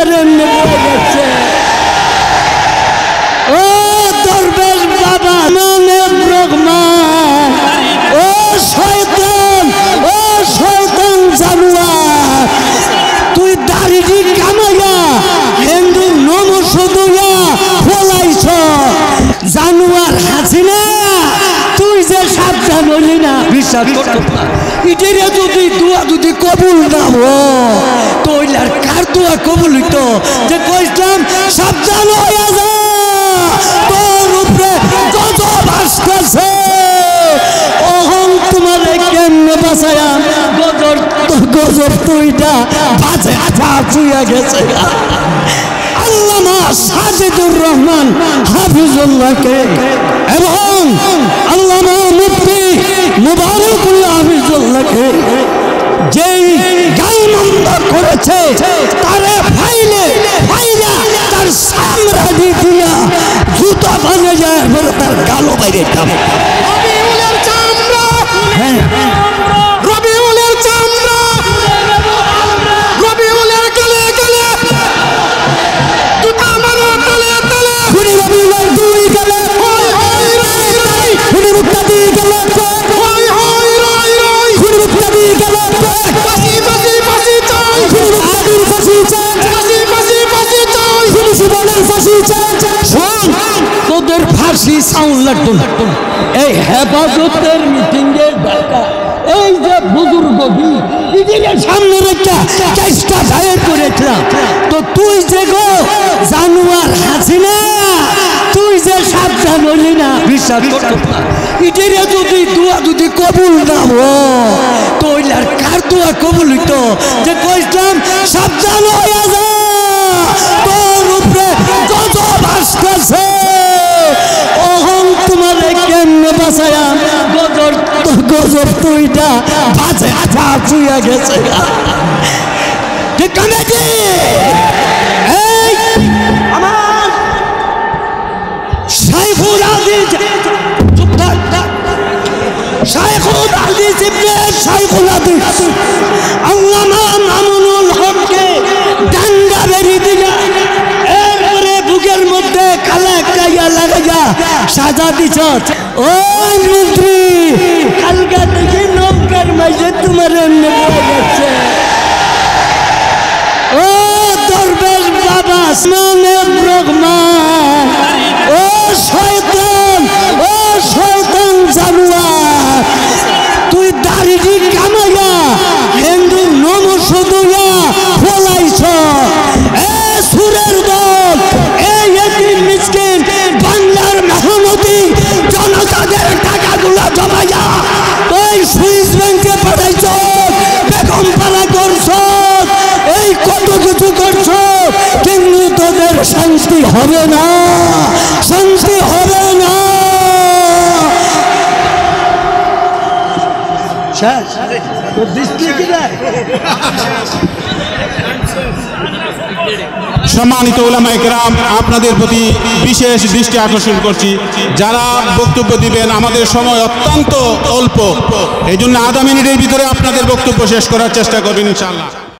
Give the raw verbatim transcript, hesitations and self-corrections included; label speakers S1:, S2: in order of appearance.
S1: তোমার এমনি বয়ে গেছে। ও দরবেশ বাবা মানে রহমান, ও শয়তান, ও শয়তান জানোয়ার, তুই দাড়ি কামাইয়া হিন্দু নমস্দুয়া ফলাইছ জানোয়ার হাসিনা। তুই যে সাবধান হলি না, বিশ্বাস করতে ইটেরা যদি দোয়া যদি কবুল না হয় তাহলে আর কার দোয়া কবুল হইতো? যে কইতাম সাবধান হইয়া যা, তোর উপরে গজব আসতেছে। অহং তোমারে কেমনে বাঁচায়া গজব গজব তুইটা বাজে আঠা চুইয়া গেছে। আল্লামা সাজিদুর রহমান হাফিজুল্লাহকে এবং আল্লামা মুফতি মুবারকুল্লাহ হাফিজুল্লাহকে যেই গালমন্দ করেছে তারে ফাইলে ফাইলা তার সামরা দিয়া জুতা ভাঙে যায়, এরপরে তার গালো বাইরে যাবে। রবিউলের চামড়া, হ্যাঁ রবিউলের চামড়া, রবিউলের গলে গলে জুতা মারো তলে তলে, খুনি রবিউলের দুই গলে হয় হয় রাই রাই, খুনি মুক্তাদি গলে হয় হয় রাই রাই, খুনি মুক্তাদি গলে ফাঁসি ফাঁসি ফাঁসি চাই, খুনি মুক্তাদির ফাঁসি চাই, ফাঁসি ফাঁসি ফাঁসি চাই, খুনি জীবনের ফাঁসি চাই। শোন, তোদের ফাঁসি সাউন্ড লাগতো না। এই হেফাজতের মিটিং এর ডাকা এই যে বুজুর্গ ইদিনের সামনে রেখা চেষ্টা দায়ের করেছিলাম, তো তুই যে গো জানোয়ার হাসিনা, তুই যে সাবধান হলি না, বিশ্বাস করতে ইটেরা যদি দোয়া যদি কবুল না হয় তাহলে আর কার দোয়া কবুল হইতো? যে কইতাম সাবধান হইয়া যা, তোর উপরে গজব আসতেছে। অহং তোমারে কেমনে বাঁচায়া গজব গজব তুইটা বাজে আঠা চুইয়া গেছে। ঠিক নাকি? এই আমার শাইখুল হাদিস, চুপ থাক, শাইখুল হাদিস ইবনে শাইখুল হাদিস আল্লামা মামুনুল হককে ডান্ডা বেরি দিলা, এরপরে বুকের মধ্যে কালা কাইয়া লাগাইয়া সাজা দিছ। ওই মন্ত্রী, কালকা থেকে নৌকার মাঝে তোমার এমনি বয়ে গেছে। ও দরবেশ বাবা মানে রহমান, ও শয়তান, ও শয়তান জানোয়ার, তুই দাড়ি কামাইয়া হিন্দু নমস্দুয়া ফলাইছ। এ সুরের দল, এই এতিম মিসকিন বাংলার মেহনতি জনতাদের টাকাগুলা জমাইয়া ওই সুইস ব্যাংকে পাঠাইছ, বেগম পাড়া করছ, এই কত কিছু করছ, কিন্তু তোদের শান্তি হবে না, শান্তি হবে না।
S2: সম্মানিত উলামায়ে কেরাম, আপনাদের প্রতি বিশেষ দৃষ্টি আকর্ষণ করছি, যারা বক্তব্য দিবেন আমাদের সময় অত্যন্ত অল্প, এই জন্য আধা মিনিটের ভিতরে আপনাদের বক্তব্য শেষ করার চেষ্টা করবেন ইনশাআল্লাহ।